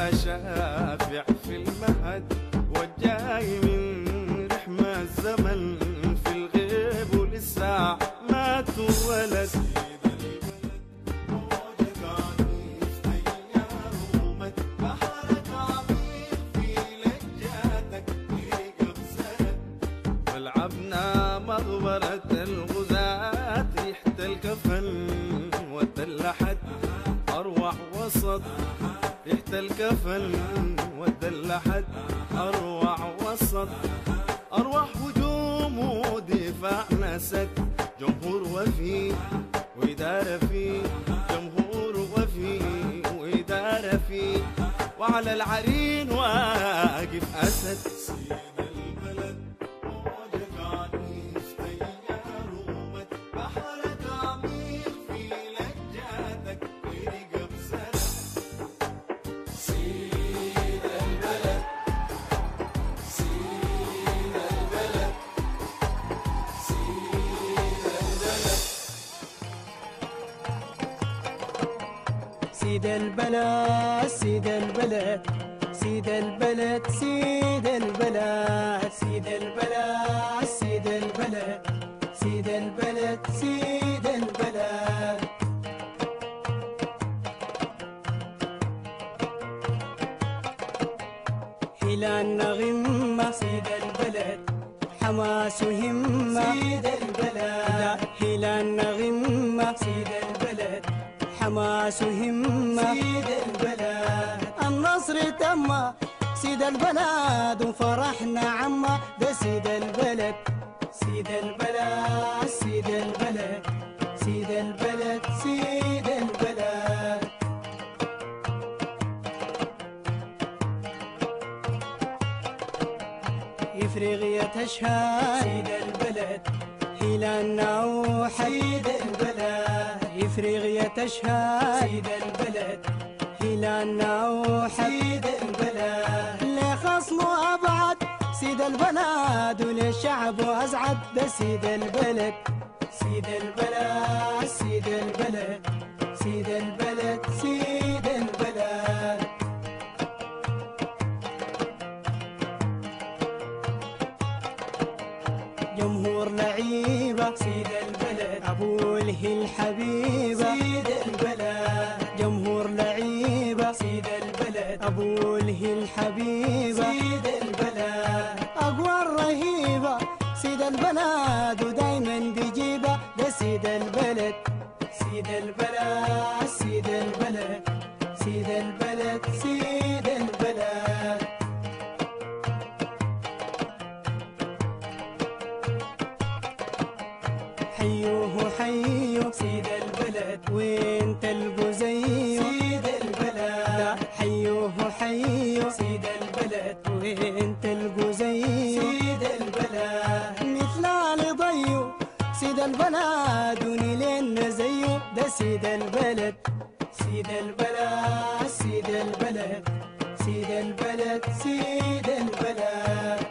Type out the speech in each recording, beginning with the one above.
شافع في المهد والجاي من رحمة الزمن في الغيب ولسه ما تولد. ولعبنا مغبرة الغزاة ريحة الكفن والدلحت أروع وسط، ريحة الكفن والدلحت أروع وسط، أروح هجوم ودفاع نسك، جمهور وفي وإدارة في، جمهور وفي وإدارة في، وعلى العرين واقف أسد. سيد البلد سيد البلد سيد البلد سيد البلد سيد البلد سيد البلد سيد البلد سيد البلد. هلال نغمة سيد البلد، حماس وهمة سيد البلد. هلال نغمة سيد البلد، حماس وهمة سيد البلد. النصر تم سيد البلد وفرحنا عمه، ده سيد البلد سيد البلد سيد البلد سيد البلد سيد البلد. إفريقيا تشهد سيد البلد، هلال نوح سيد البلد. إفريقيا تشهد سيد البلد، هلال نوح سيد البلد. لخصمه أبعد سيد البلد وللشعب أسعد، ده سيد البلد سيد البلد سيد البلد سيد البلد سيد البلد. جمهور لعيبة سيد البلد، أبو الهي الحبيبة سيد البلد. جمهور لعيبة سيد البلد، أبو الهي الحبيبة سيد البلد. أقوى الرهيبة سيد البلد ودايما بيجيبه، ده سيد البلد سيد البلد سيد البلد سيد البلد سيد البلد. حيوه حيو سيد البلد، وين تلقوا زيه سيد البلد. حيوه حيو سيد البلد، وين تلقوا زيه سيد البلد. مثل اللي ضيو سيد البلد ونيلين زيه، ده سيد البلد سيد البلد سيد البلد سيد البلد سيد البلد.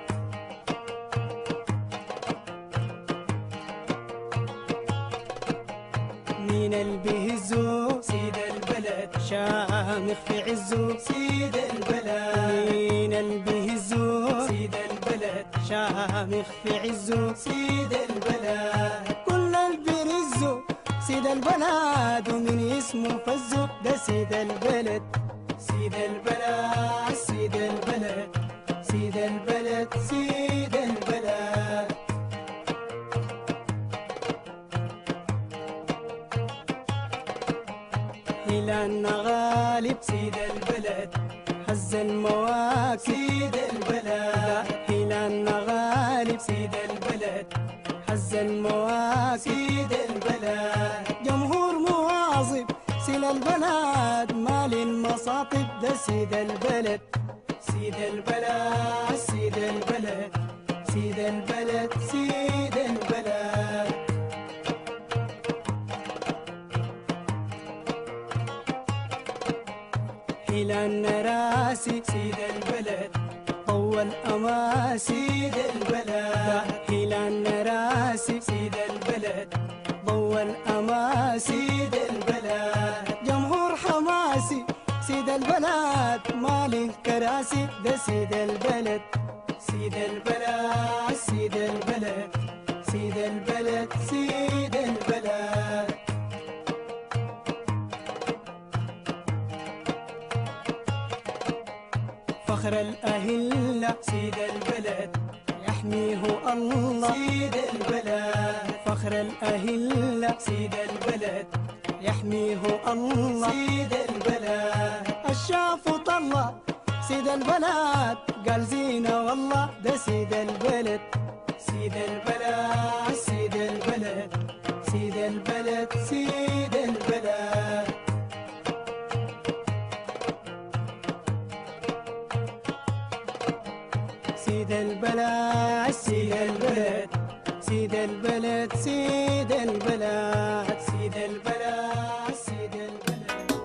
مين البهزو سيد البلد، شامخ في عزو سيد البلد. مين البهزو سيد البلد، شامخ في عزو سيد البلد. كل البرزو سيد البلد ومن اسمه فزو، ده سيد البلد سيد البلد سيد البلد سيد البلد سيد البلد. هلال غالب سيد البلد، هز المواكب سيد البلد. هلال غالب سيد البلد، هز المواكب سيد البلد. جمهور مواظب سيد البلد، مال المصاطب، ده سيد البلد سيد البلد سيد البلد سيد البلد سيد البلد. هلال نراسي سيد البلد، طول أماسي سيد البلد. هلال نراسي سيد البلد، طول أماسي سيد البلد. جمهور حماسي سيد البلد البلد ماله كراسي ده سيد البلد سيد البلد سيد البلد سيد البلد سيد البلد فخر الأهلة سيد البلد يحميه الله سيد البلد فخر الأهلة سيد البلد يحميه الله سيد البلد الشاف طلع سيد البلد قال زينة والله ده سيد البلد سيد البلد سيد البلد سيد البلد سيد البلد سيد البلد سيد البلد سيد البلد سيد البلد سيد البلد سيد البلد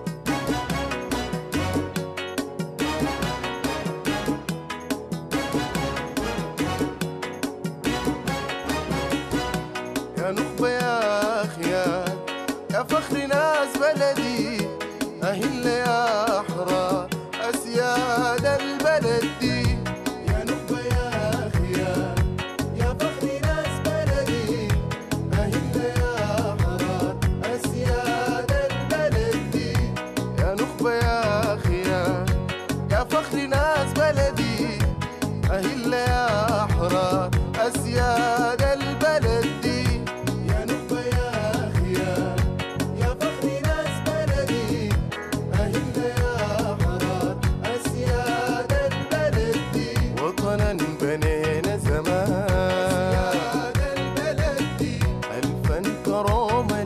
يا نخبة يا أخيار يا فخر ناس بلدي أهل يا أحرار أسياد البلد دي يا نخبة يا أخيار يا فخر ناس بلدي أهل يا أحرار أسياد البلد دي يا نخبة يا أخيار يا فخر ناس بلدي أهل يا أحرار أسياد البلد دي يا نخبة يا أخيار يا فخر ناس بلدي أهل يا أحرار أسياد البلد دي وطنا بنينا زمان أسياد البلد دي ألفا كرامة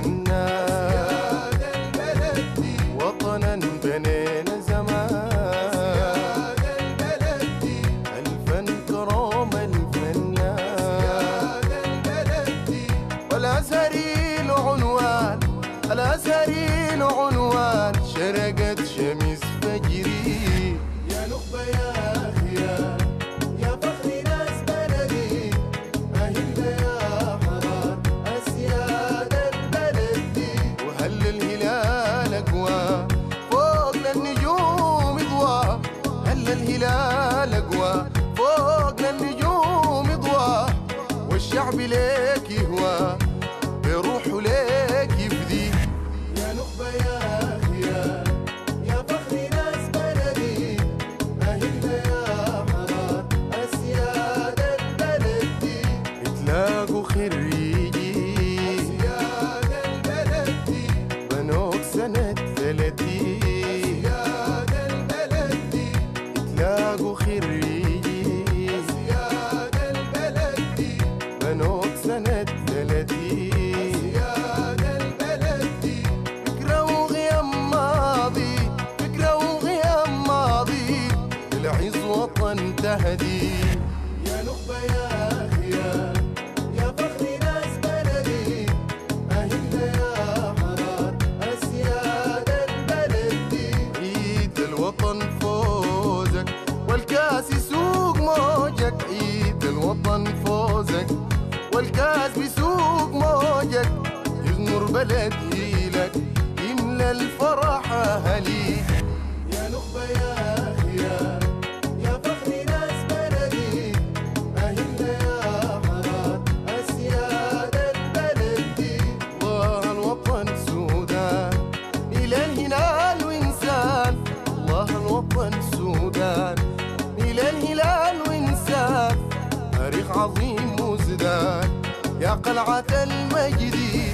للفنان أسياد البلد دي وطنا بنينا زمان أسياد البلد دي ألفا كرامة للفنان أسياد البلد دي والأزهري له عنوان الأزهري له عنوان شرقت شمس فجري يا نخبة يا أخيار يا فخر ناس بلدي أهل يا أحرار أسياد البلد دي وهل الهلال أقوى فوق النجوم ضوى هل الهلال أقوى فوق النجوم ضوى والشعب ليك يهوى بروحه ليك يفدي يا نخبة يا أخيار يا فخر ناس بلدي أهل يا أحرار أسياد البلد دي بتلاقوا خريجي أسياد البلد دي بنوك سنة 30 أسياد البلد دي بتلاقوا خريجي أسياد البلد دي بنوك سنة 30 أسياد البلد دي فكرة وغيام ماضي فكرة وغيام ماضي العز وطن تهدي يا نخبة يا أخيار يا فخر ناس بلدي أهل يا أحرار أسياد البلد دي عيد الوطن فوزك والكاس يسوق موجك عيد الوطن فوزك والكاس بيسوق موجك يغمر بلد هيلك يملى الفرح أهليك يا نخبة يا أخيار يا فخر ناس بلدي أهل يا أحرار أسياد البلد دي الله الوطن سودان إلى الهلال وإنسان الله الوطن سودان إلى الهلال وإنسان تاريخ عظيم مزدان يا قلعة المجد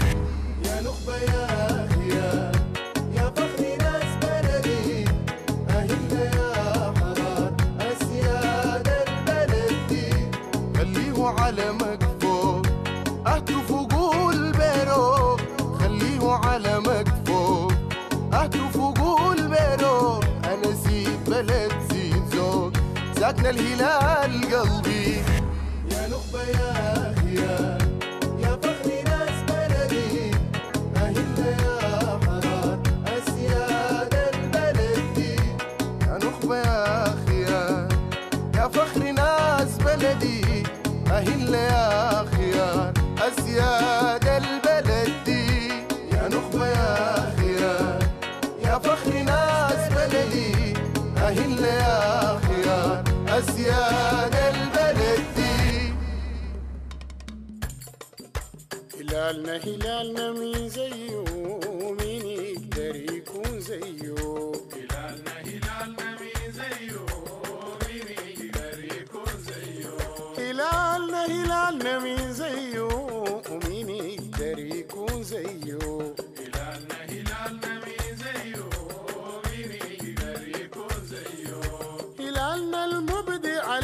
يا نخبة يا أخيار يا فخر ناس بلدي أهل يا أحرار أسياد البلد دي خليه علمك فوق أهتف وقول بيروك خليه علمك فوق أهتف وقول بيروك أنا سيد بلد سيد زوج ساكن الهلال قلبي يا نخبة يا أخيار يا فخر ناس بلدي أهل يا أحرار أسياد البلد دي يا نخبة يا أخيار يا فخر ناس بلدي أهل يا أخيار أسياد البلد دي يا نخبة يا أخيار يا فخر ناس بلدي أهل يا خيار أسياد البلد دي. هلالنا هلالنا مين زيه مين يقدر يكون زيه. هلالنا هلالنا مين زيه مين يقدر يكون زيه. هلالنا هلالنا مين زيه ومين يقدر يكون زيه. هلالنا هلالنا مين زيه مين يقدر يكون زيه. هلالنا المبدع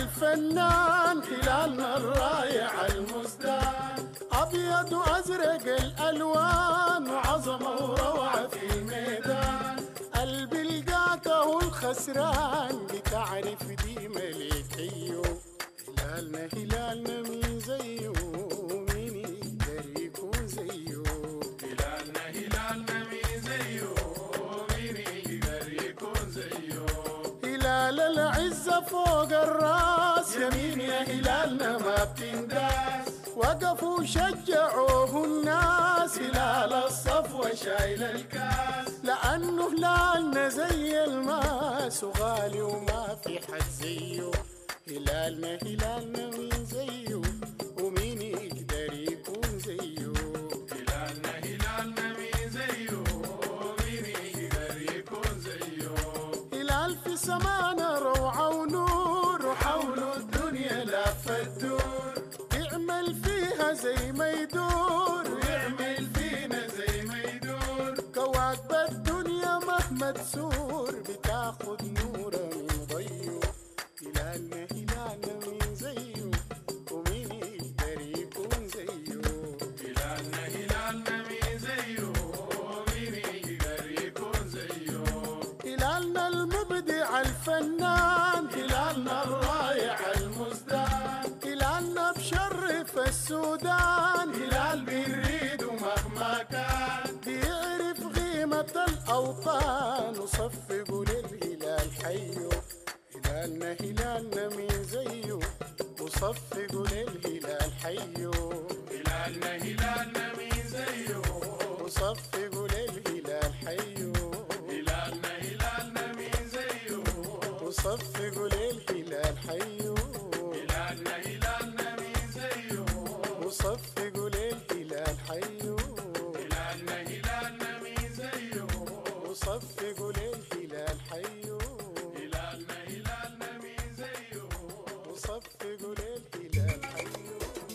الفنان هلالنا الرائع المزدان أبيض وأزرق الألوان وعظمة وروعة في الميدان. قلبي لقاته الخسران بتعرف دي ملكيه. هلالنا هلالنا مين زيه مين يقدر يكون زيه. هلالنا هلالنا مين زيه مين يقدر يكون زيه. هلال العزة فوق الراس يمين يا هلالنا ما بتنداس. وقفوا شجعوه الناس هلال الصفوة شايل الكاس. لأنه هلالنا زي الماس وغالي وما في حد زيه. هلالنا هلالنا مين زيه ومين يقدر يكون زيه. هلالنا هلالنا مين زيه مين يقدر يكون زيه. هلال في سمانا روعة ونور وحوله الدنيا لافة تدور. يعمل فيها زي ما يدور ويعمل فينا زي ما يدور. كواكب الدنيا مهما تسور بتاخد نورة من ضيه. هلالنا هلالنا مين زيه ومين يقدر يكون زيه. هلالنا هلالنا مين زيه مين يقدر يكون زيه. هلالنا المبدع الفنان هلالنا الرائع المزدان. هلالنا بشرف السودان هلال بنريد مهما كان. بيعرف قيمة الأوطان وصفقوا للهلال حيه. هلالنا هلالنا مين زيه وصفقوا للهلال حيه. هلالنا هلالنا مين زيه وصفقوا للهلال حيه. هلالنا هلالنا مين زيه وصفقوا للهلال حيه. هلالنا هلالنا مين زيه وصفقوا للهلال حيه. هلالنا هلالنا مين زيه وصفقوا للهلال حيه. هلالنا هلالنا مين زيه وصفقوا للهلال حيه.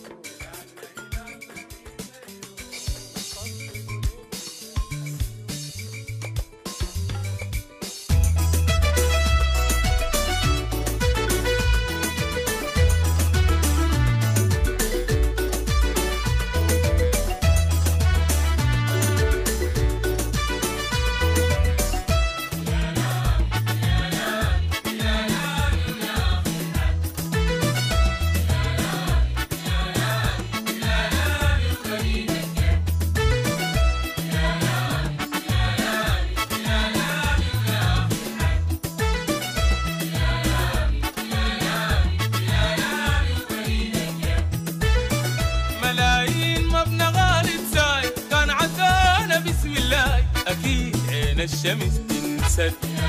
ملايين مبنى غالي تساي كان عدانا بسم الله أكيد عين الشمس تنسد.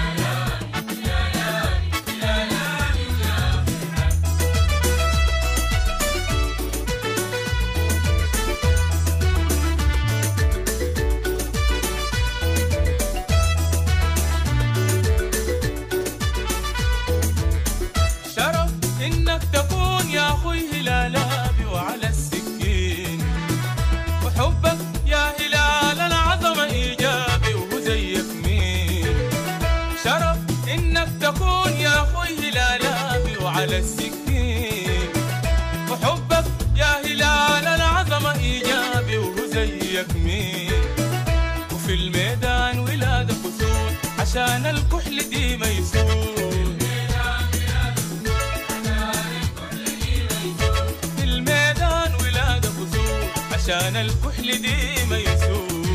شرف إنك تكون يا أخوي هلالابي وعلى السكين. وحبك يا هلال العظمة إيجابي وهو زيك مين. شرف إنك تكون يا أخوي هلالابي وعلى السكين. وحبك يا هلال العظمة إيجابي وهو زيك مين. وفي الميدان ولادك أسود عشان الكحل دي ما يسود. في الميدان ولادك أسود عشان الكحل دي ما يسود.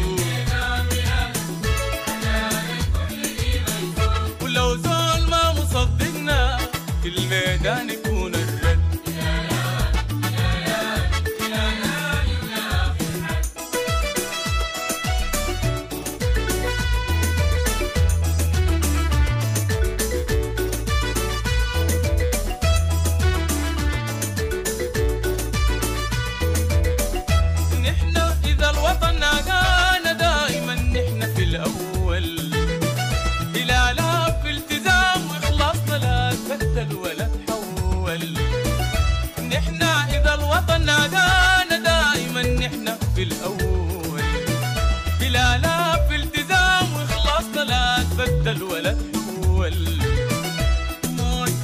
ولو زول ما مصدقنا في الميدان يكون الرد.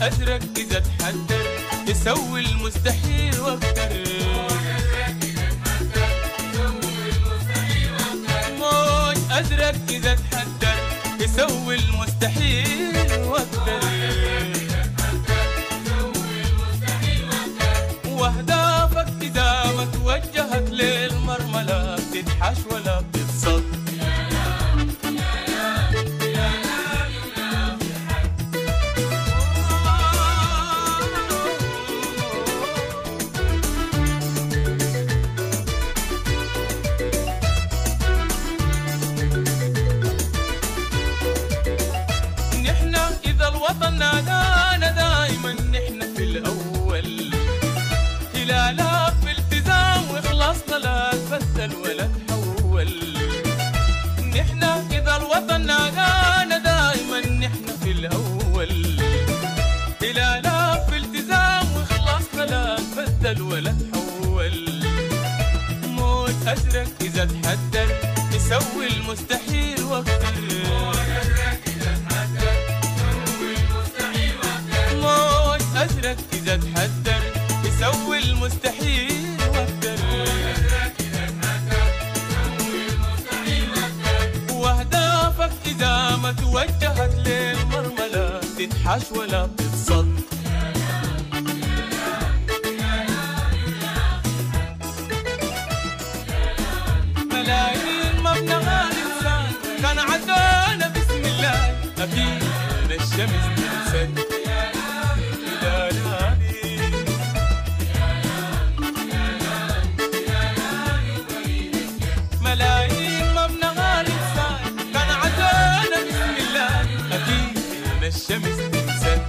أزرق إذا تحدر يسوي المستحيل واكتر. موج أزرق إذا تحدر يسوي المستحيل واكتر. واهدافك إذا ما توجهت للمرمى لا بتتحش ولا بتتصد. نحنا إذا الوطن نادانا دايما نحنا في الأول. هلالك في التزام وخلصنا لا تبدل ولا تحول. نحنا إذا الوطن نادانا دايما نحنا في الأول. هلالك في التزام وخلصنا لا تبدل ولا تحول. موج أزرق إذا تحدر يسوي المستحيل واكتر. موج أزرق إذا تحدر يسوي المستحيل واكتر. واهدافك إذا ما توجهت للمرمى لا تتحش ولا بتتصد. ملايين مبنى الإنسان كان عدانا بسم الله. أكيد الشمس تنسد. ملايين مبنى الإنسان كان عدانا بسم الله. أكيد الشمس تنسد.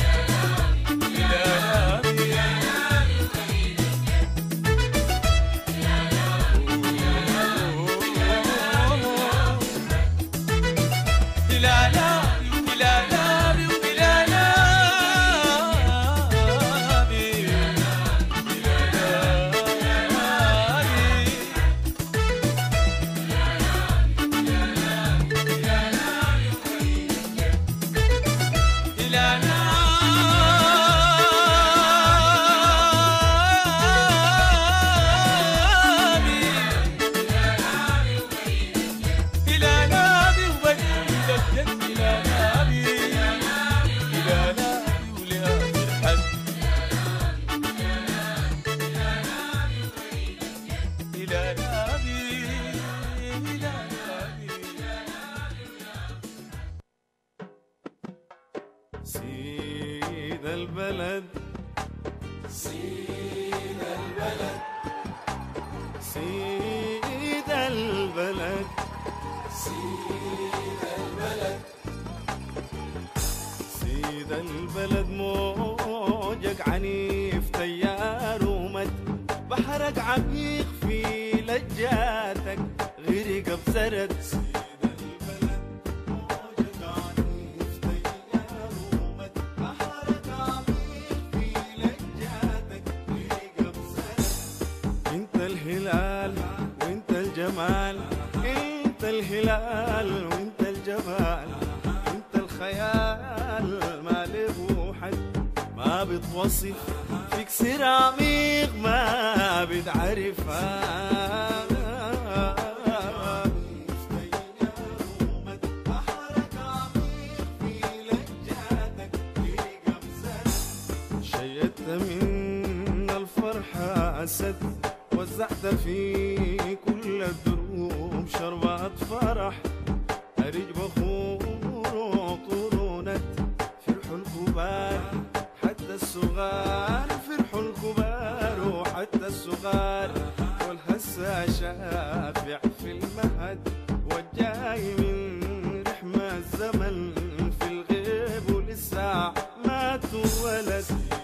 سيد البلد سيد البلد سيد البلد سيد البلد سيد البلد موجك عنيف تيار ومد بحرك عميق في لجاتك غرق بسرد. وانت الجمال انت الهلال وانت الجمال انت الخيال ما له حد ما بتوصف فيك سر عميق ما بتعرفها. شيدت من الفرحة أسد وزعت في كل الدروب شربات فرح. أرج بخور وطرونت فرحوا الكبار حتى الصغار. فرحوا الكبار وحتى الصغار. والهسا شافع في المهد والجاي من رحمة الزمن في الغيب ولسه ما اتولد.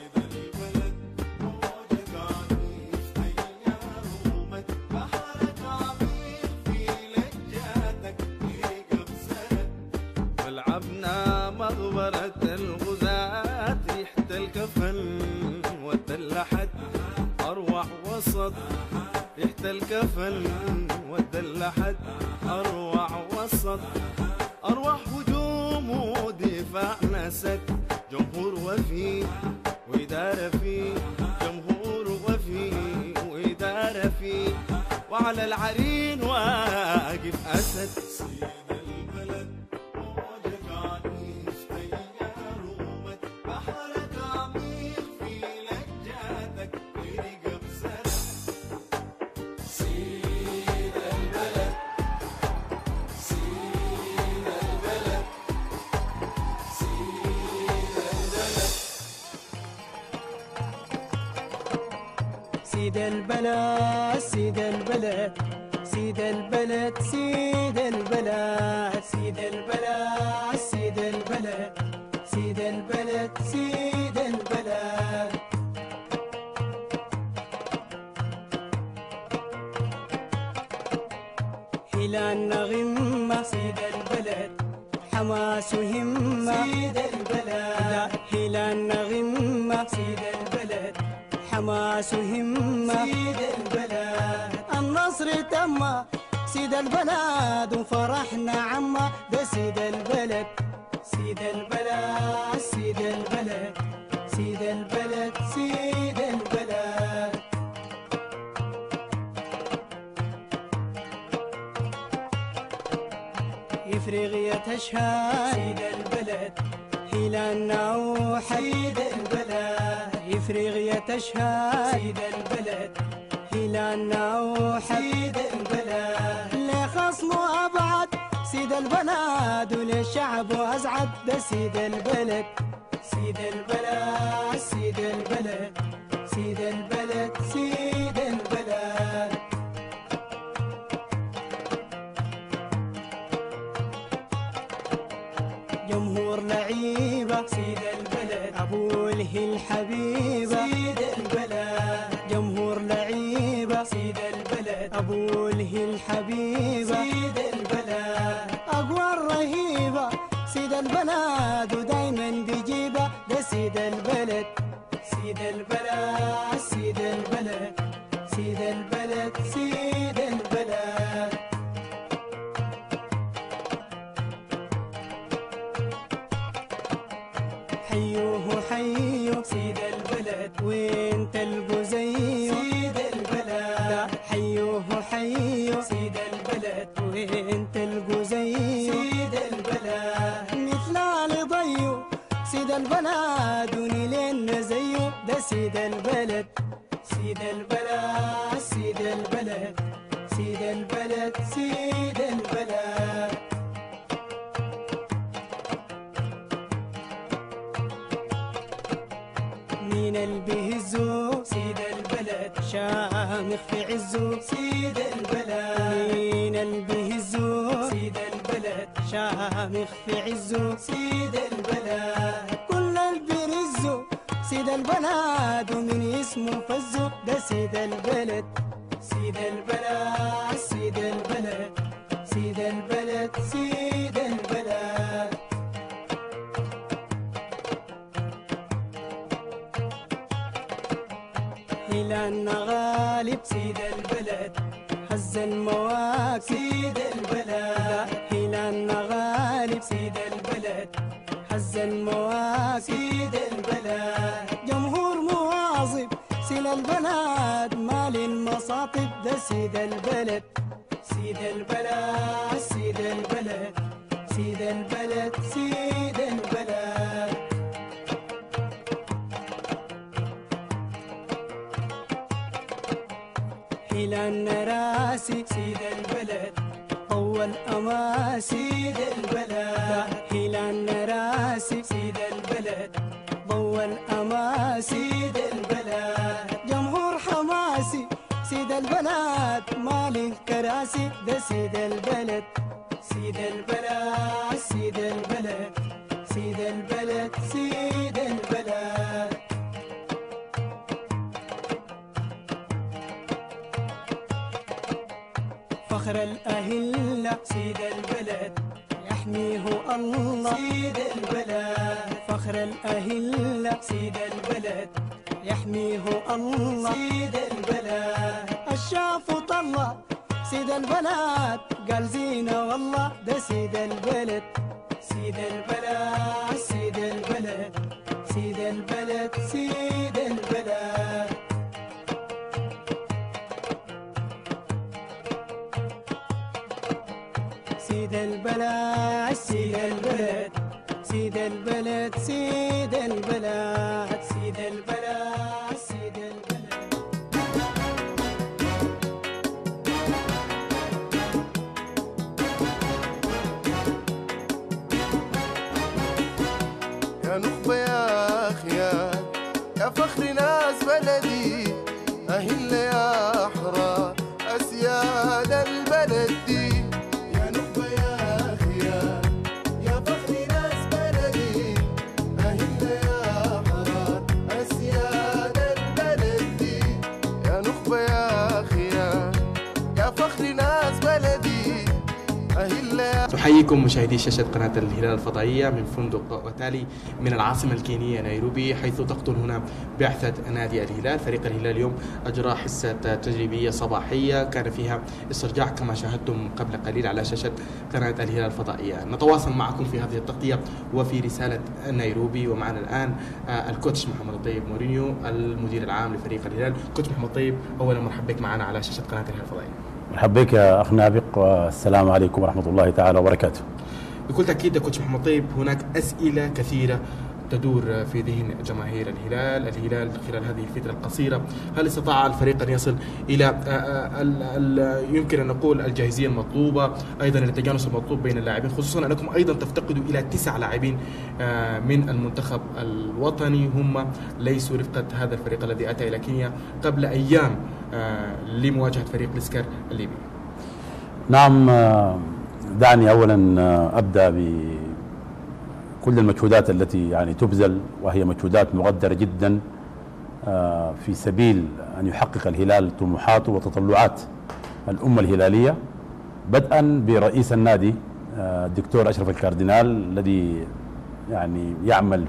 مغبرة الغزاة ريحة الكفن والدلحت أروع وسط. ريحة الكفن والدلحت أروع وسط. أروح هجوم ودفاع نسك جمهور وفي وإدارة في جمهور وفي وإدارة في وعلى العرين واقف أسد سيد البلد موجك عنيف تيار ومد بحرك عميق في لجاتك فرق بسد سيد البلد سيد البلد سيد البلد سيد البلد سيد البلد سيد البلد سيد البلد سيد البلد سيد البلد سيد البلد سيد البلد هلال غمة سيد البلد حماس همة سيد البلد هلال غمة سيد البلد حماس همة سيد البلد النصر تم سيد البلد وفرحنا عما ده سيد البلد سيد البلد سيد البلد سيد البلد سيد البلد إفريقيا تشهد سيد البلد هلالنا وحيد البلد إفريقيا تشهد سيد البلد هلالنا وحيد البلد لخصمه أبعد سيد البلد وللشعب أسعد ده سيد البلد سيد البلد سيد البلد سيد البلد سيد البلد جمهور لعيبة سيد البلد أبو الهي الحبيبة سيد البلد جمهور لعيبة سيد البلد أبو الهي الحبيبة سيد البلد أقوى الرهيبة سيد البلد ودايما بيجيبة ده سيد البلد سيد البلد سيد البلد سيد البلد سيد البلد حيوه حيو سيد البلد وين تلقوا زيه سيد البلد حيوه حيو سيد البلد وين تلقوا زيه سيد البلد مثل اللي ضيو سيد البلد ونيلين زيه ده سيد البلد سيد البلد سيد البلد سيد البلد سيد البلد مين اللي بيهزو سيد البلد شامخ في عزو سيد البلد مين اللي بيهزو سيد البلد شامخ في عزو سيد البلد كل اللي بيرزو سيد البلد ومن اسمه فزو ده سيد البلد سيد البلد سيد البلد سيد البلد سيد البلد هلالنا غالب سيد البلد هز المواكب سيد البلد هلالنا غالب سيد البلد هز المواكب سيد البلد جمهور مواظب سيد البلد مال المصاطب ده سيد البلد سيد البلد سيد البلد سيد البلد سيد البلد هلالنا راسي سيد البلد طول أماسي سيد البلد هلالنا راسي سيد البلد طول أماسي سيد البلد جمهور حماسي سيد البلد مال الكراسي ده سيد البلد سيد البلد سيد البلد سيد البلد سيد البلد فخر الأهلة سيد البلد يحميه الله سيد البلد فخر الأهلة سيد البلد يحميه الله سيد البلد الشاف طلع سيد البلد قال زينة والله ده سيد البلد سيد البلد سيد البلد سيد البلد سيد البلد سيد البلد سيد البلد سيد البلد سيد البلد سيد البلد سيد البلد يا نخبة يا خيال يا فخر ناس بلدي أهل يا أحرار أسياد البلد دي يا نخبة يا خيال يا فخر ناس بلدي أهل يا أحرار أسياد البلد دي يا نخبة يا خيال يا فخر ناس بلدي أهل يا أحييكم مشاهدي شاشة قناة الهلال الفضائية من فندق وتالي من العاصمة الكينية نيروبي، حيث تقطن هنا بعثة نادي الهلال. فريق الهلال اليوم أجرى حصة تجريبية صباحية كان فيها استرجاع كما شاهدتم قبل قليل على شاشة قناة الهلال الفضائية. نتواصل معكم في هذه التغطية وفي رسالة نيروبي، ومعنا الآن الكوتش محمد الطيب مورينيو المدير العام لفريق الهلال. كوتش محمد الطيب، أولا مرحبا بك معنا على شاشة قناة الهلال الفضائية. مرحبا بك يا أخ نابق، والسلام عليكم ورحمة الله تعالى وبركاته. بكل تأكيد يا كوتش محمد طيب، هناك أسئلة كثيرة تدور في ذهن جماهير الهلال خلال هذه الفترة القصيرة. هل استطاع الفريق أن يصل إلى يمكن أن نقول الجاهزية المطلوبة، أيضا التجانس المطلوب بين اللاعبين، خصوصا أنكم أيضا تفتقدوا إلى 9 لاعبين من المنتخب الوطني هم ليسوا رفقة هذا الفريق الذي أتى إلى كينيا قبل أيام لمواجهة فريق ليسكر الليبي؟ نعم، دعني أولا أبدأ بكل المجهودات التي يعني تبذل، وهي مجهودات مقدرة جدا في سبيل أن يحقق الهلال طموحاته وتطلعات الأمة الهلالية، بدءا برئيس النادي الدكتور أشرف الكاردينال الذي يعني يعمل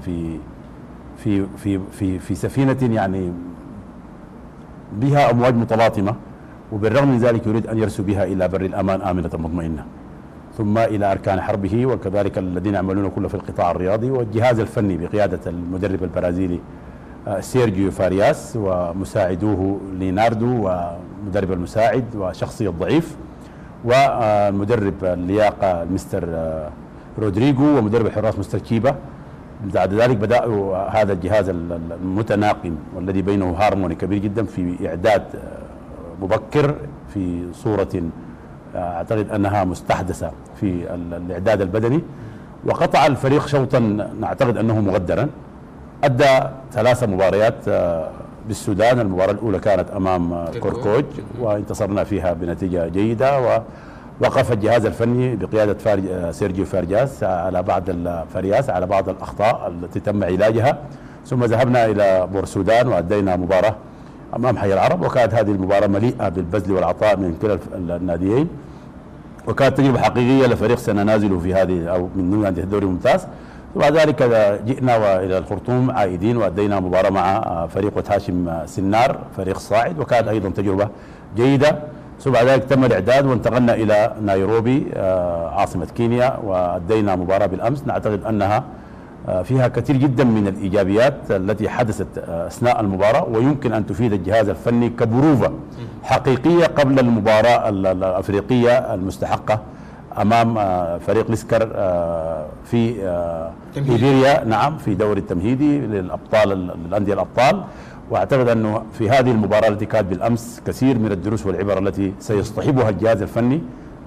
في سفينة يعني بها أمواج متلاطمة، وبالرغم من ذلك يريد أن يرسو بها إلى بر الأمان آمنة مطمئنة، ثم إلى أركان حربه، وكذلك الذين يعملون كله في القطاع الرياضي، والجهاز الفني بقيادة المدرب البرازيلي سيرجيو فارياس ومساعدوه ليناردو ومدرب المساعد وشخصية ضعيف، والمدرب اللياقة مستر رودريغو، ومدرب الحراس مستر كيبا. بعد ذلك بدأوا هذا الجهاز المتناغم والذي بينه هارموني كبير جدا في إعداد مبكر في صورة أعتقد أنها مستحدثة في الإعداد البدني، وقطع الفريق شوطا نعتقد أنه مغدرا. أدى 3 مباريات بالسودان، المباراة الأولى كانت أمام كوركوج وانتصرنا فيها بنتيجة جيدة، ووقف الجهاز الفني بقيادة سيرجيو فارياس على بعض الأخطاء التي تم علاجها، ثم ذهبنا إلى بورسودان وأدينا مباراة أمام حي العرب، وكانت هذه المباراة مليئة بالبذل والعطاء من كلا الناديين، وكانت تجربة حقيقية لفريق سننازله في هذه أو من أندية الدوري الممتاز. وبعد ذلك جئنا إلى الخرطوم عائدين وأدينا مباراة مع فريق هاشم سنار فريق صاعد، وكانت أيضا تجربة جيدة. ثم بعد ذلك تم الإعداد وانتقلنا إلى نيروبي عاصمة كينيا، وأدينا مباراة بالأمس نعتقد أنها فيها كثير جدا من الإيجابيات التي حدثت أثناء المباراة، ويمكن أن تفيد الجهاز الفني كبروفة حقيقية قبل المباراة الأفريقية المستحقة أمام فريق ليسكر في ليبيريا، نعم، في دوري التمهيدي للأبطال الأندية الأبطال. وأعتقد أنه في هذه المباراة التي كانت بالأمس كثير من الدروس والعبر التي سيصطحبها الجهاز الفني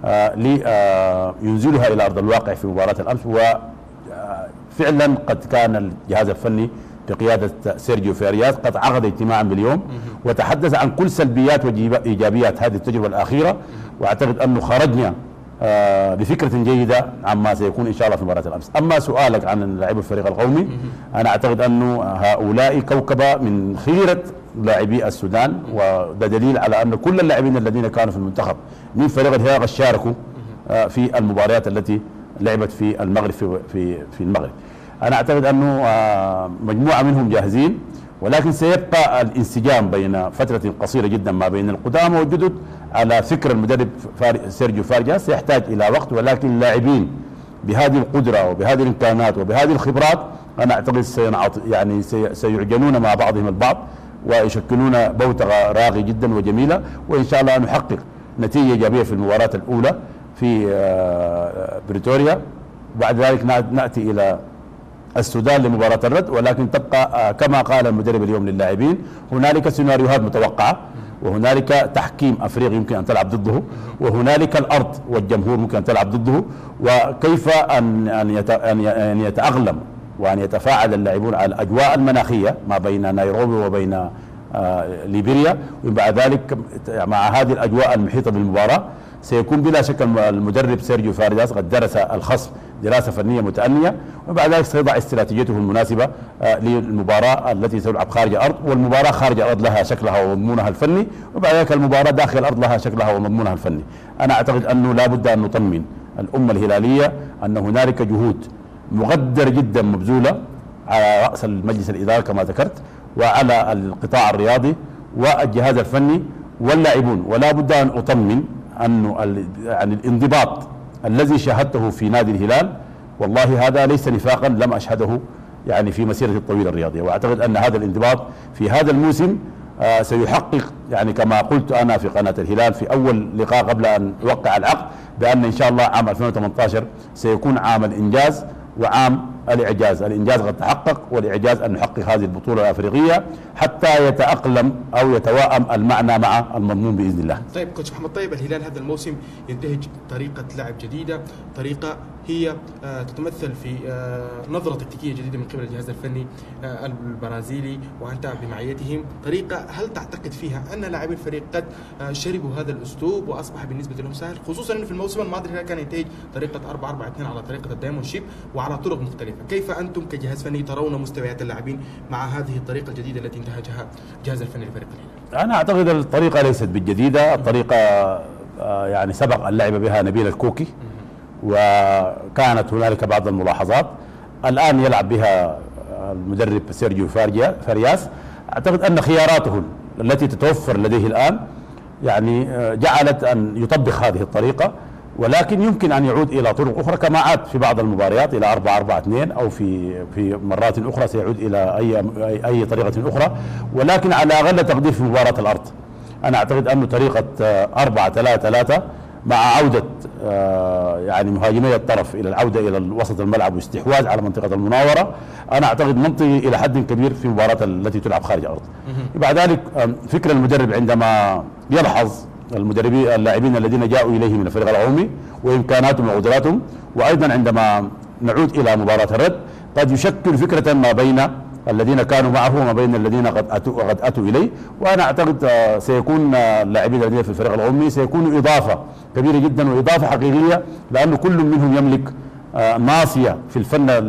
لينزلها إلى أرض الواقع في مباراة الأمس. وفعلا قد كان الجهاز الفني بقيادة سيرجيو فارياس قد عقد اجتماعا باليوم وتحدث عن كل سلبيات وإيجابيات هذه التجربة الأخيرة، وأعتقد أنه خرجنا بفكرة جيدة عما سيكون إن شاء الله في مباراة الأمس. أما سؤالك عن لاعبي الفريق القومي، أنا أعتقد أنه هؤلاء كوكبة من خيرة لاعبي السودان، وده دليل على أن كل اللاعبين الذين كانوا في المنتخب من فريق الهلال شاركوا في المباريات التي لعبت في المغرب في المغرب. أنا أعتقد أنه مجموعة منهم جاهزين، ولكن سيبقى الانسجام بين فترة قصيرة جدا ما بين القدامى والجدد على فكر المدرب سيرجيو فارياس. سيحتاج إلى وقت، ولكن اللاعبين بهذه القدرة وبهذه الإمكانات وبهذه الخبرات أنا أعتقد يعني سيعجنون مع بعضهم البعض ويشكلون بوتقة راقي جدا وجميلة، وإن شاء الله نحقق نتيجة إيجابية في المباراة الأولى في بريتوريا. بعد ذلك نأتي إلى السودان لمباراة الرد، ولكن تبقى كما قال المدرب اليوم للاعبين هنالك سيناريوهات متوقعة، وهنالك تحكيم أفريقي يمكن أن تلعب ضده، وهنالك الأرض والجمهور ممكن أن تلعب ضده، وكيف أن يتأقلم وأن يتفاعل اللاعبون على الأجواء المناخية ما بين نيروبي وبين ليبيريا. وبعد ذلك مع هذه الأجواء المحيطة بالمباراة سيكون بلا شك المدرب سيرجيو فارياس قد درس الخصم دراسة فنية متأنية، وبعد ذلك سيضع استراتيجيته المناسبة للمباراة التي تلعب خارج الأرض، والمباراة خارج الأرض لها شكلها ومضمونها الفني، وبعد ذلك المباراة داخل الأرض لها شكلها ومضمونها الفني. أنا أعتقد أنه لا بد أن نطمن الأمة الهلالية أن هنالك جهود مقدر جدا مبذولة على رأس المجلس الإداري كما ذكرت، وعلى القطاع الرياضي والجهاز الفني واللاعبون، ولا بد أن أطمن أنه يعني الانضباط الذي شاهدته في نادي الهلال والله هذا ليس نفاقا لم أشهده يعني في مسيرتي الطويلة الرياضية، وأعتقد أن هذا الانضباط في هذا الموسم سيحقق يعني كما قلت أنا في قناة الهلال في أول لقاء قبل أن أوقع العقد بأن إن شاء الله عام 2018 سيكون عام الإنجاز وعام الإعجاز. الإنجاز قد تحقق، والإعجاز أن نحقق هذه البطولة الأفريقية حتى يتأقلم أو يتواءم المعنى مع المضمون بإذن الله. طيب كوتش محمد طيب، الهلال هذا الموسم ينتهج طريقة لعب جديدة، طريقة هي تتمثل في نظرة تكتيكية جديدة من قبل الجهاز الفني البرازيلي وأنت بمعيتهم، طريقة هل تعتقد فيها أن لاعبي الفريق قد شربوا هذا الأسلوب وأصبح بالنسبة لهم سهل، خصوصا أنه في الموسم الماضي الهلال كان ينتهج طريقة 4-4-2 على طريقة الدايموند شيب وعلى طرق مختلفة، كيف أنتم كجهاز فني ترون مستويات اللاعبين مع هذه الطريقة الجديدة التي انتهجها الجهاز الفني لفريق الهلال؟ أنا أعتقد الطريقة ليست بالجديدة، الطريقة يعني سبق اللعب بها نبيل الكوكي وكانت هنالك بعض الملاحظات، الآن يلعب بها المدرب سيرجيو فارياس. أعتقد أن خياراته التي تتوفر لديه الآن يعني جعلت أن يطبق هذه الطريقة، ولكن يمكن أن يعود إلى طرق أخرى كما عاد في بعض المباريات إلى 4-4-2 أو في مرات أخرى سيعود إلى أي طريقة أخرى، ولكن على أقل تقدير في مباراة الأرض أنا أعتقد أن طريقة 4-3-3 مع عودة يعني مهاجمي الطرف إلى العودة إلى وسط الملعب واستحواذ على منطقة المناورة، أنا أعتقد منطقي إلى حد كبير في مباراة التي تلعب خارج الأرض. بعد ذلك فكر المدرب عندما يلحظ اللاعبين الذين جاءوا إليه من الفريق العمومي وإمكاناتهم وقدراتهم، وأيضا عندما نعود إلى مباراة الرد قد يشكل فكرة ما بين الذين كانوا معه وما بين الذين قد أتوا إليه، وأنا أعتقد سيكون اللاعبين الذين في الفريق العمومي سيكونوا إضافة كبيرة جدا وإضافة حقيقية، لأن كل منهم يملك ناصية في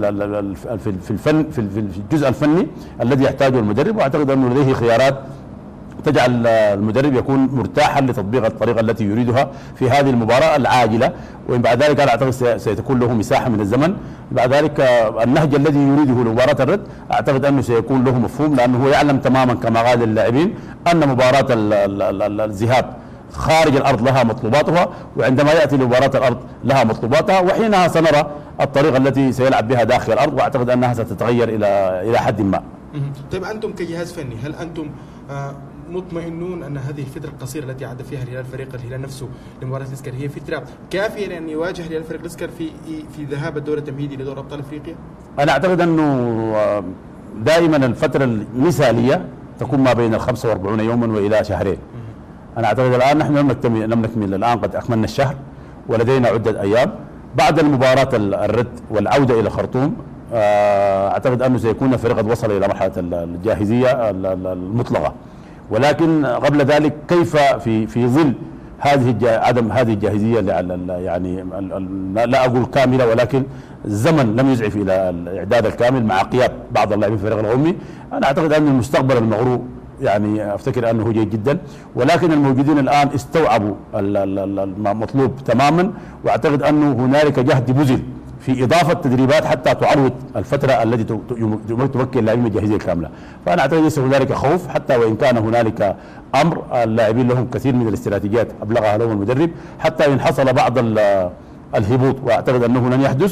في الجزء الفني الذي يحتاجه المدرب، وأعتقد أنه لديه خيارات تجعل المدرب يكون مرتاحا لتطبيق الطريقة التي يريدها في هذه المباراة العاجلة، وإن بعد ذلك أنا أعتقد سيكون له مساحة من الزمن. بعد ذلك النهج الذي يريده لمباراة الرد أعتقد أنه سيكون له مفهوم، لأنه هو يعلم تماما كما قال اللاعبين أن مباراة الذهاب خارج الأرض لها مطلوباتها، وعندما يأتي لمباراة الأرض لها مطلوباتها، وحينها سنرى الطريقة التي سيلعب بها داخل الأرض، وأعتقد أنها ستتغير إلى حد ما. طيب أنتم كجهاز فني هل أنتم مطمئنون أن هذه الفترة القصيرة التي عاد فيها الهلال فريق الهلال نفسه لمباراة الاسكر هي فترة كافية لأن يواجه الهلال فريق الاسكر في ذهاب الدور التمهيدي لدور أبطال أفريقيا؟ أنا أعتقد أنه دائما الفترة المثالية تكون ما بين 45 يوما وإلى شهرين. أنا أعتقد الآن نحن لم نكمل الآن، قد أكملنا الشهر ولدينا عدة أيام بعد المباراة الرد والعودة إلى الخرطوم. أعتقد أنه سيكون الفريق قد وصل إلى مرحلة الجاهزية المطلقة، ولكن قبل ذلك كيف في ظل عدم هذه الجاهزية يعني لا أقول كاملة، ولكن الزمن لم يزعف إلى الإعداد الكامل مع غياب بعض اللاعبين في الفريق العمومي. أنا أعتقد أن المستقبل المغروب يعني أفتكر أنه جيد جدا، ولكن الموجودين الآن استوعبوا المطلوب تماما، وأعتقد أنه هنالك جهد بذل في إضافة تدريبات حتى تعوض الفترة التي تمكن اللاعبين من الجاهزية الكاملة. فأنا أعتقد ليس هنالك خوف، حتى وإن كان هنالك أمر اللاعبين لهم كثير من الاستراتيجيات أبلغها لهم المدرب، حتى إن حصل بعض الهبوط وأعتقد أنه لن يحدث،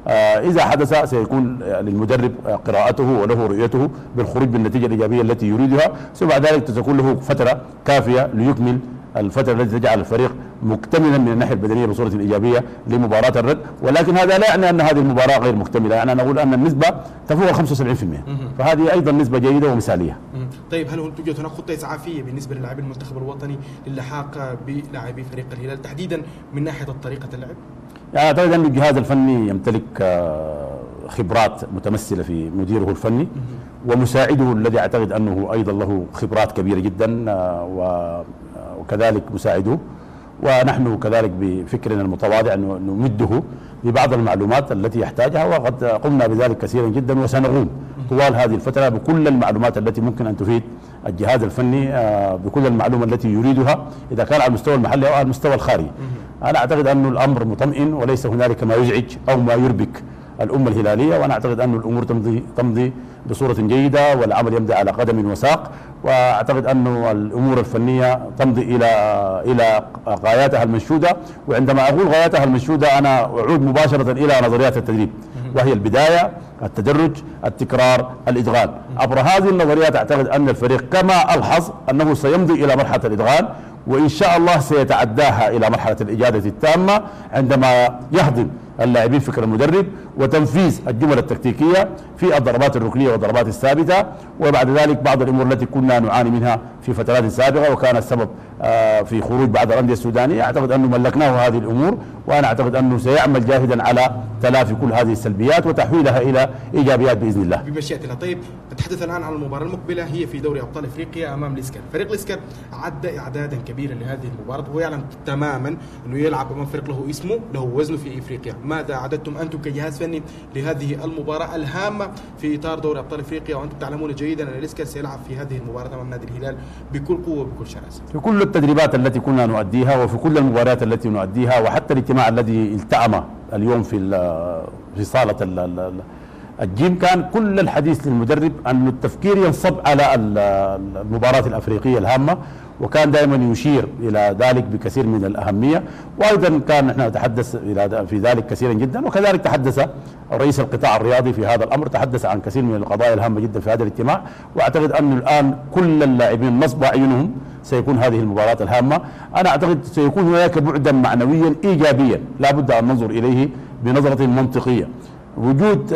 إذا حدث سيكون للمدرب قراءته وله رؤيته بالخروج بالنتيجة الإيجابية التي يريدها، ثم بعد ذلك تكون له فترة كافية ليكمل الفترة التي تجعل الفريق مكتملا من الناحية البدنية بصورة إيجابية لمباراة الرد. ولكن هذا لا يعني أن هذه المباراة غير مكتملة، يعني أنا أقول أن النسبة تفوق 75%، فهذه أيضا نسبة جيدة ومثالية. طيب هل توجد هناك خطة إسعافية بالنسبة للاعبي المنتخب الوطني للحاق بلاعبي فريق الهلال تحديدا من ناحية طريقة اللعب؟ يعني أعتقد أن الجهاز الفني يمتلك خبرات متمثلة في مديره الفني ومساعده الذي أعتقد أنه أيضا له خبرات كبيرة جدا، وكذلك مساعده، ونحن كذلك بفكرنا المتواضع نمده ببعض المعلومات التي يحتاجها، وقد قمنا بذلك كثيرا جدا، وسنقوم طوال هذه الفترة بكل المعلومات التي ممكن أن تفيد الجهاز الفني بكل المعلومة التي يريدها إذا كان على المستوى المحلي أو على المستوى الخارجي. أنا أعتقد أن الأمر مطمئن وليس هنالك ما يزعج أو ما يربك الأمة الهلالية، وأنا أعتقد أن الأمور تمضي بصورة جيدة والعمل يمضي على قدم وساق، وأعتقد أن الأمور الفنية تمضي إلى غاياتها المنشودة. وعندما أقول غاياتها المنشودة أنا أعود مباشرة إلى نظريات التدريب، وهي البداية، التدرج، التكرار، الإدغام. عبر هذه النظريات أعتقد أن الفريق كما ألحظ أنه سيمضي إلى مرحلة الإدغام، وإن شاء الله سيتعداها إلى مرحلة الإجادة التامة عندما يهضم اللاعبين فكر المدرب وتنفيذ الجمل التكتيكية في الضربات الركنية والضربات الثابتة، وبعد ذلك بعض الأمور التي كنا نعاني منها في فترات سابقة وكان السبب في خروج بعض الأندية السودانية. أعتقد أنه ملكناه هذه الأمور، وأنا أعتقد أنه سيعمل جاهدا على تلافي كل هذه السلبيات وتحويلها إلى إيجابيات بإذن الله بمشيئة الله. طيب نتحدث الآن عن المباراة المقبلة، هي في دوري أبطال إفريقيا أمام ليسكر. فريق ليسكر عد إعدادا كبيرا لهذه المباراة، وهو يعلم تماما أنه يلعب أمام فريق له اسمه له وزنه في إفريقيا. ماذا أعددتم أنتم كجهاز فني لهذه المباراة الهامة في إطار دوري أبطال إفريقيا، وأنتم تعلمون جيدا أن ليسكر سيلعب في هذه المباراة أمام نادي الهلال بكل قوة وبكل شراسة؟ في كل التدريبات التي كنا نؤديها وفي كل المباريات التي نؤديها، وحتى الاجتماع الذي التأم اليوم في صالة الجيم، كان كل الحديث للمدرب أن التفكير ينصب على المباراة الأفريقية الهامة، وكان دائما يشير إلى ذلك بكثير من الأهمية. وأيضا كان نحن نتحدث في ذلك كثيرا جدا، وكذلك تحدث رئيس القطاع الرياضي في هذا الأمر، تحدث عن كثير من القضايا الهامة جدا في هذا الاجتماع. وأعتقد أن الآن كل اللاعبين نصب أعينهم سيكون هذه المباراة الهامة. أنا أعتقد سيكون هناك بعدا معنويا إيجابيا لا بد أن ننظر إليه بنظرة منطقية. وجود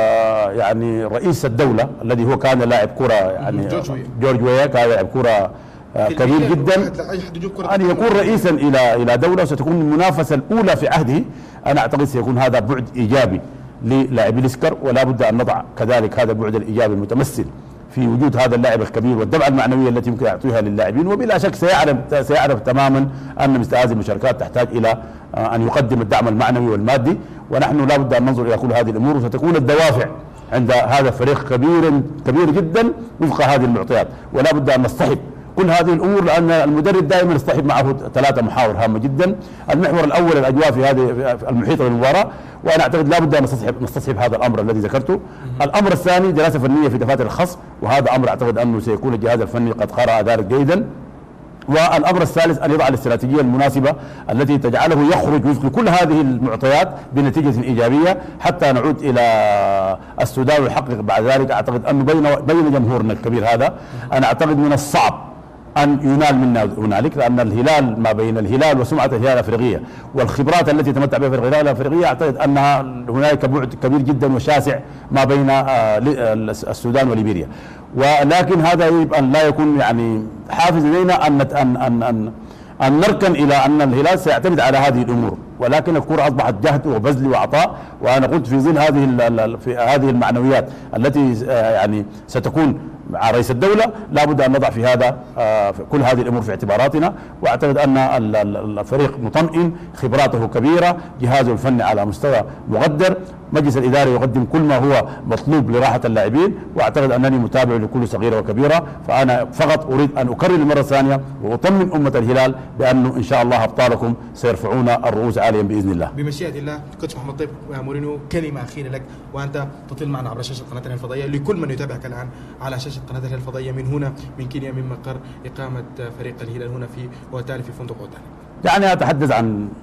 يعني رئيس الدولة الذي هو كان لاعب كرة، يعني جورج ويا كان لاعب كرة كبير جدا، أن يكون رئيسا إلى دولة وستكون المنافسة الأولى في عهده. أنا أعتقد سيكون هذا بعد إيجابي للاعبي ليسكر، ولا بد أن نضع كذلك هذا البعد الإيجابي المتمثل في وجود هذا اللاعب الكبير والدفعة المعنوية التي يمكن يعطيها للاعبين. وبلا شك سيعرف تماما أن مثل هذه المشاركات تحتاج إلى أن يقدم الدعم المعنوي والمادي، ونحن لا بد أن ننظر إلى كل هذه الأمور، وستكون الدوافع عند هذا الفريق كبير جدا وفق هذه المعطيات، ولا بد أن نصطحب كل هذه الأمور، لأن المدرب دائما يصطحب معه 3 محاور هامة جدا. المحور الأول الأجواء في هذه المحيطة بالمباراة، وأنا أعتقد لا بد أن نستصحب هذا الأمر الذي ذكرته. الأمر الثاني دراسة فنية في دفاتر الخصم، وهذا أمر أعتقد أنه سيكون الجهاز الفني قد قرأ ذلك جيدا. والأمر الثالث أن يضع الاستراتيجية المناسبة التي تجعله يخرج وفق كل هذه المعطيات بنتيجة إيجابية حتى نعود إلى السودان ويحقق بعد ذلك. أعتقد أنه بين جمهورنا الكبير هذا، أنا أعتقد من الصعب أن ينال منا هنالك، لأن الهلال ما بين الهلال وسمعة الهلال الأفريقية والخبرات التي تمتع بها في الهلال الأفريقية، أعتقد أنها هنالك بعد كبير جدا وشاسع ما بين السودان وليبيريا. ولكن هذا يجب أن لا يكون يعني حافز لدينا أن نركن إلى أن الهلال سيعتمد على هذه الأمور، ولكن الكرة أصبحت جهد وبذل وعطاء. وأنا قلت في ظل هذه المعنويات التي يعني ستكون مع رئيس الدولة، لا بد أن نضع في هذا كل هذه الأمور في اعتباراتنا. وأعتقد أن الفريق مطمئن، خبراته كبيرة، جهازه الفني على مستوى مقدر، مجلس الإدارة يقدم كل ما هو مطلوب لراحة اللاعبين، وأعتقد أنني متابع لكل صغيرة وكبيرة. فأنا فقط أريد أن أكرر المرة الثانية وأطمن أمة الهلال بأنه إن شاء الله أبطالكم سيرفعون الرؤوس عاليا بإذن الله. بمشيئة الله. كوتش محمد طيب مورينيو، كلمة أخيرة لك وأنت تطل معنا عبر شاشة قناة الهلال الفضائية، لكل من يتابعك الآن على شاشة قناة الهلال الفضائية من هنا من كينيا، من مقر إقامة فريق الهلال هنا في وتالي في فندق أوتالي. يعني أتحدث عن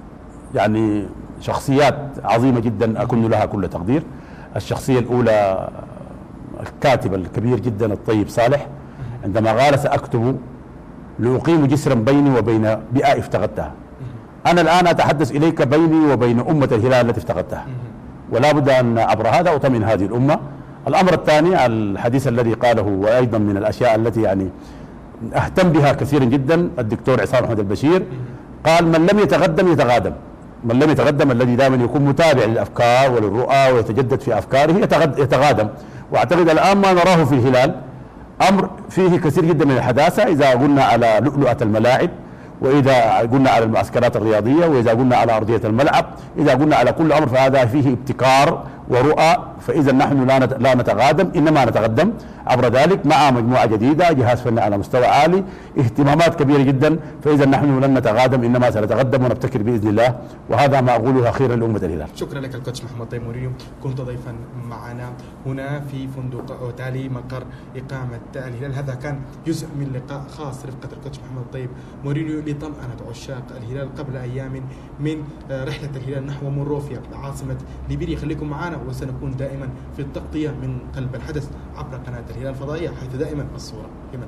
يعني شخصيات عظيمة جدا أكن لها كل تقدير. الشخصية الأولى الكاتب الكبير جدا الطيب صالح، عندما قال سأكتب لأقيم جسرا بيني وبين بيئة افتقدتها. أنا الآن أتحدث إليك بيني وبين أمة الهلال التي افتقدتها، ولا بد أن عبر هذا أطمئن هذه الأمة. الأمر الثاني الحديث الذي قاله، وأيضا من الأشياء التي يعني أهتم بها كثيرا جدا، الدكتور عصام أحمد البشير قال من لم يتقدم يتقادم. من لم يتقدم الذي دائما يكون متابع للأفكار وللرؤى ويتجدد في أفكاره يتقادم. وأعتقد الآن ما نراه في الهلال أمر فيه كثير جدا من الحداثة، إذا قلنا على لؤلؤة الملاعب، وإذا قلنا على المعسكرات الرياضية، وإذا قلنا على أرضية الملعب، إذا قلنا على كل أمر، فهذا فيه ابتكار ورؤى. فإذا نحن لا نتقادم إنما نتقدم عبر ذلك مع مجموعة جديدة، جهاز فني على مستوى عالي، اهتمامات كبيرة جدا. فإذا نحن لن نتقادم إنما سنتقدم ونبتكر بإذن الله، وهذا ما أقوله أخيرا لأمة الهلال. شكرا لك الكوتش محمد طيب مورينيو، كنت ضيفا معنا هنا في فندق أوتالي مقر إقامة الهلال. هذا كان جزء من لقاء خاص رفقة الكوتش محمد طيب مورينيو لطمأنة عشاق الهلال قبل أيام من رحلة الهلال نحو مونروفيا عاصمة ليبيريا. خليكم معنا وسنكون دائما في التغطية من قلب الحدث عبر قناة الهلال الفضائية، حيث دائما الصورة لمن.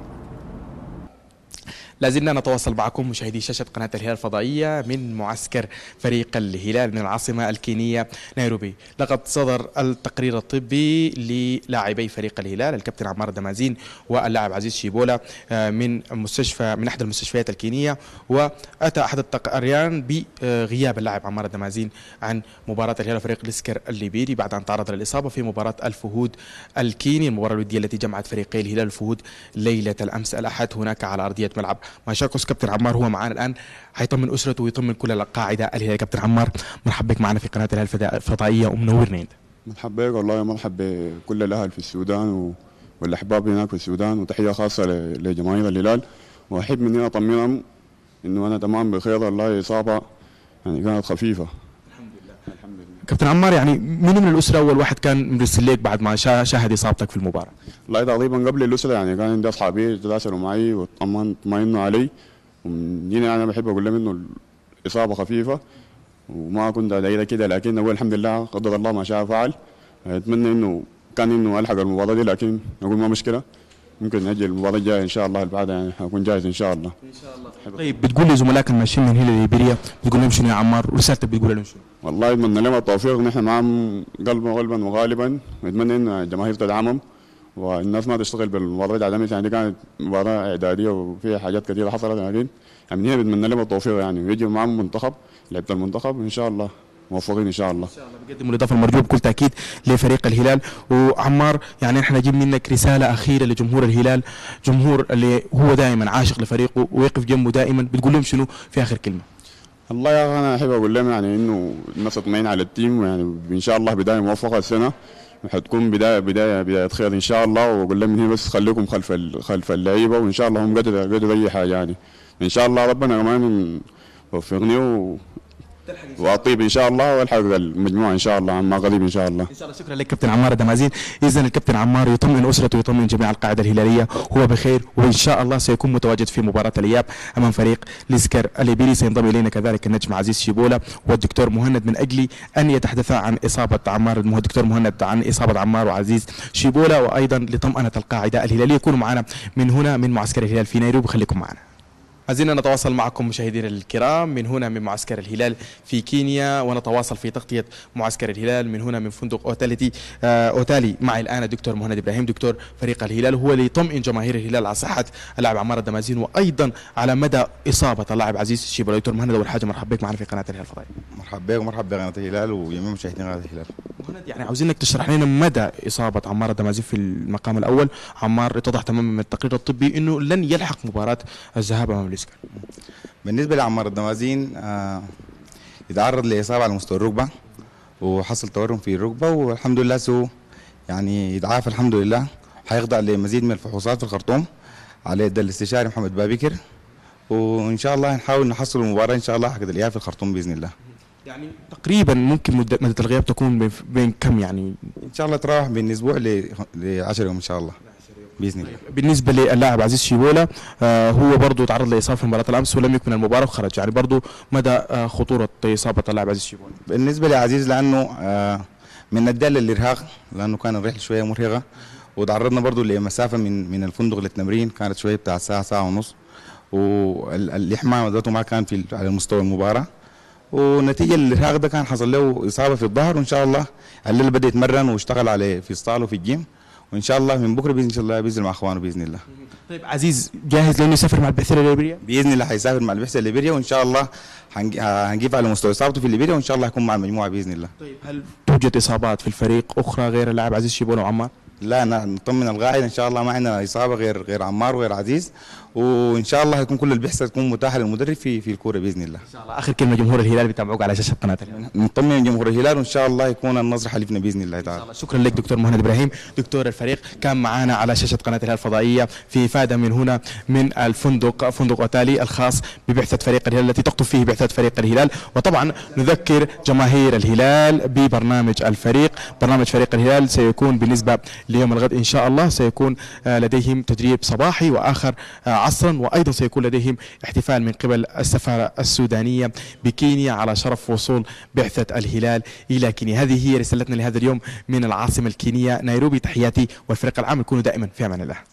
لازلنا نتواصل معكم مشاهدي شاشة قناة الهلال الفضائية من معسكر فريق الهلال من العاصمة الكينية نيروبي. لقد صدر التقرير الطبي للاعبي فريق الهلال الكابتن عمار الدمازين واللاعب عزيز شيبولا من أحد المستشفيات الكينية، وأتى أحد التقارير بغياب اللاعب عمار الدمازين عن مباراة الهلال وفريق الاسكر الليبيري بعد أن تعرض للإصابة في مباراة الفهود الكيني، المباراة الودية التي جمعت فريقي الهلال والفهود ليلة الأمس الأحد هناك على أرضية ملعب ماشاكوس. كابتن عمار هو معنا الآن، حيطمن أسرته ويطمن كل القاعدة الهلال. كابتن عمار مرحبا بك معنا في قناة الهلال الفضائية ومنورنا انت. مرحبا بك والله، مرحبا بكل الأهل في السودان والأحباب هناك في السودان، وتحية خاصة لجماهير الهلال. وأحب مني أطمنهم إنه أنا تمام بخير، والله إصابة يعني كانت خفيفة الحمد لله. كابتن عمار يعني من الأسرة أول واحد كان مرسل لك بعد ما شاهد إصابتك في المباراة؟ والله تقريبا قبل الأسرة يعني كان عندي أصحابي تواصلوا معي وطمئنوا علي، ومن هنا أنا بحب أقول لهم إنه الإصابة خفيفة وما كنت أدعي كده، لكن أقول الحمد لله قدر الله ما شاء فعل. أتمنى إنه ألحق المباراة دي، لكن أقول ما مشكلة، ممكن نأجل المباراة الجاية إن شاء الله اللي بعدها، يعني أكون جاهز إن شاء الله. إن شاء الله. طيب بتقول لزملائك الماشيين من هنا ليبيريا بتقول لهم شنو يا عمار، ورسالتك بتقول لهم شنو؟ والله أتمنى لهم التوفيق، نحن معهم قلبا وغالبا، ونتمنى إن الجماهير تدعمهم والناس ما تشتغل بالمباراة العالمية، يعني كانت مباراة إعدادية وفيها حاجات كثيرة حصلت، لكن يعني من هنا بتمنى لهم التوفيق يعني، ويجوا معهم منتخب لعبة المنتخب إن شاء الله موفقين ان شاء الله. ان شاء الله بقدم الاضافه المرجوه بكل تاكيد لفريق الهلال. وعمار يعني احنا نجيب منك رساله اخيره لجمهور الهلال، جمهور اللي هو دائما عاشق لفريقه ويقف جنبه دائما، بتقول لهم شنو في اخر كلمه؟ والله يا اخي انا احب اقول لهم يعني انه الناس تطمئن على التيم، يعني ان شاء الله بدايه موفقه السنه، وحتكون بدايه خير ان شاء الله. واقول لهم هنا بس خليكم خلف اللعيبه، وان شاء الله هم قدروا اي حاجه يعني، ان شاء الله ربنا كمان يوفقني واطيب ان شاء الله والحق المجموعه ان شاء الله عما قريب ان شاء الله. ان شاء الله. شكرا لك كابتن عمار الدمازين. اذا الكابتن عمار يطمئن اسرته ويطمئن جميع القاعده الهلاليه، هو بخير وان شاء الله سيكون متواجد في مباراه الاياب امام فريق الاسكر الليبيري. سينضم الينا كذلك النجم عزيز شيبولا والدكتور مهند من اجل ان يتحدثا عن اصابه عمار، الدكتور مهند عن اصابه عمار وعزيز شيبولا، وايضا لطمأنه القاعده الهلاليه. كونوا معنا من هنا من معسكر الهلال في نيروبي، خليكم معنا. عايزين نتواصل معكم مشاهدينا الكرام من هنا من معسكر الهلال في كينيا، ونتواصل في تغطية معسكر الهلال من هنا من فندق أوتالي. معي الآن الدكتور مهند إبراهيم دكتور فريق الهلال، هو اللي يطمئن جماهير الهلال على صحة اللاعب عمار الدمازين وأيضا على مدى إصابة اللاعب عزيز شيبولا. دكتور مهند أول حاجة مرحبا بك معنا في قناة الهلال الفضائية. مرحبا بك ومرحبا بقناة الهلال وجميع مشاهدين قناة الهلال. مهند يعني عاوزينك تشرح لنا مدى إصابة عمار الدمازين في المقام الأول. عمار اتضح تماما من التقرير الطبي إنه لن يلحق مباراة الذهاب أمام الإسكان. بالنسبة لعمار الدمازين يتعرض لإصابة على مستوى الركبة وحصل تورم في الركبة، والحمد لله يعني يتعافى الحمد لله. حيخضع لمزيد من الفحوصات في الخرطوم على يد الاستشاري محمد بابكر، وإن شاء الله نحاول نحصل المباراة إن شاء الله حق الإياب في الخرطوم بإذن الله. يعني تقريبا ممكن مدة الغياب تكون بين كم يعني؟ إن شاء الله تراوح بين أسبوع ل10 يوم إن شاء الله. باذن الله. بالنسبه للاعب عزيز شيبولا هو برضه تعرض لاصابه في مباراه الامس ولم يكمل المباراه وخرج، يعني برضه مدى خطوره اصابه اللاعب عزيز شيبولا؟ بالنسبه لعزيز لانه من الدال للارهاق، لانه كان الرحله شويه مرهقه، وتعرضنا برضه لمسافه من الفندق للتمرين كانت شويه بتاع ساعه ونص، والاحماء ذاته ما كان على مستوى المباراه، ونتيجه للارهاق ده كان حصل له اصابه في الظهر، وان شاء الله الليله بدا يتمرن واشتغل عليه في الصاله وفي الجيم، وان شاء الله من بكره باذن الله بينزل مع اخوانه باذن الله. طيب عزيز جاهز لانه يسافر مع البعثه الليبيه؟ باذن الله حيسافر مع البعثه الليبيه، وان شاء الله هنجيب على مستوى اصابته في ليبيريا، وان شاء الله يكون مع المجموعه باذن الله. طيب هل توجد اصابات في الفريق اخرى غير اللاعب عزيز شيبولا وعمار؟ لا نطمن القاعده ان شاء الله ما عندنا اصابه غير عمار وغير عزيز، وان شاء الله هيكون كل البعثه تكون متاحه للمدرب في الكوره باذن الله. ان شاء الله. اخر كلمه جمهور الهلال بيتابعوك على شاشه قناه الهلال. نطمن جمهور الهلال وان شاء الله يكون النصر حليفنا باذن الله تعالى. ان شاء الله. شكرا لك دكتور مهند ابراهيم دكتور الفريق، كان معنا على شاشه قناه الهلال الفضائيه في افاده من هنا من الفندق فندق اوتالي الخاص ببعثه فريق الهلال التي تقطب فيه بعثه فريق الهلال. وطبعا نذكر جماهير الهلال ببرنامج الفريق، برنامج فريق الهلال سيكون بالنسبه ليوم الغد ان شاء الله سيكون لديهم تدريب صباحي واخر عصرا، وايضا سيكون لديهم احتفال من قبل السفاره السودانيه بكينيا على شرف وصول بعثه الهلال الى كينيا. هذه هي رسالتنا لهذا اليوم من العاصمه الكينيه نيروبي. تحياتي والفريق العام، يكونوا دائما في امان الله.